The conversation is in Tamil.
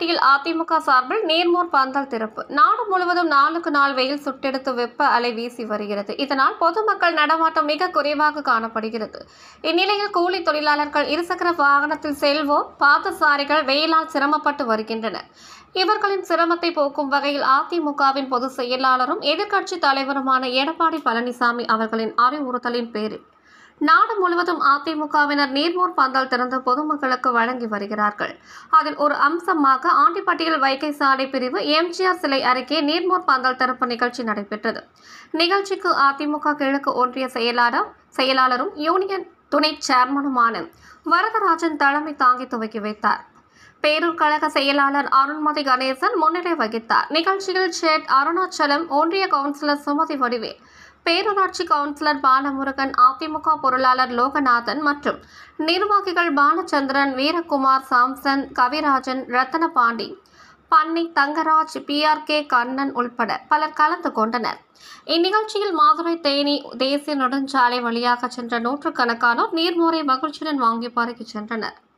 ஆண்டிப்பட்டியில் அதிமுக சார்பில் நீர்மோர் பந்தல் திறப்பு. நாடு முழுவதும் நாளுக்கு நாள் வெயில் சுட்டெடுத்து வெப்ப அலை வீசி வருகிறது. இதனால் பொதுமக்கள் நடமாட்டம் மிக குறைவாக காணப்படுகிறது. இந்நிலையில் கூலி தொழிலாளர்கள், இருசக்கர வாகனத்தில் செல்வோர், பாதசாரிகள் வெயிலால் சிரமப்பட்டு வருகின்றனர். இவர்களின் சிரமத்தை போக்கும் வகையில் அதிமுகவின் பொதுச் செயலாளரும் எதிர்க்கட்சி தலைவருமான எடப்பாடி பழனிசாமி அவர்களின் அறிவுறுத்தலின் பேரில் நாடு முழுவதும் அதிமுகவினர் நீர்மோர் பந்தல் திறந்து பொதுமக்களுக்கு வழங்கி வருகிறார்கள். அதில் ஒரு அம்சமாக ஆண்டிப்பட்டியில் வைகை சாலை பிரிவு எம்ஜிஆர் சிலை அருகே நீர்மோர் பந்தல் திறப்பு நிகழ்ச்சி நடைபெற்றது. நிகழ்ச்சிக்கு அதிமுக கிழக்கு ஒன்றிய செயலாளரும் யூனியன் துணை சேர்மனுமான வரதராஜன் தலைமை தாங்கி துவக்கி வைத்தார். பேரூர் கழக செயலாளர் அருண்மதி கணேசன் முன்னிலை வகித்தார். நிகழ்ச்சியில் சேட் அருணாச்சலம், ஒன்றிய கவுன்சிலர் சுமதி வடிவேல், பேரூராட்சி கவுன்சிலர் பாலமுருகன், அதிமுக பொருளாளர் லோகநாதன் மற்றும் நிர்வாகிகள் பாலச்சந்திரன், வீரகுமார், சாம்சன், கவிராஜன், ரத்தனபாண்டி, பன்னி, தங்கராஜ், PRK கண்ணன் உள்பட பலர் கலந்து கொண்டனர். இந்நிகழ்ச்சியில் மாதுரை தேனி தேசிய நெடுஞ்சாலை வழியாக சென்ற நூற்றுக்கணக்கானோர் நீர்மோரை மகிழ்ச்சியுடன் வாங்கி பருகி சென்றனர்.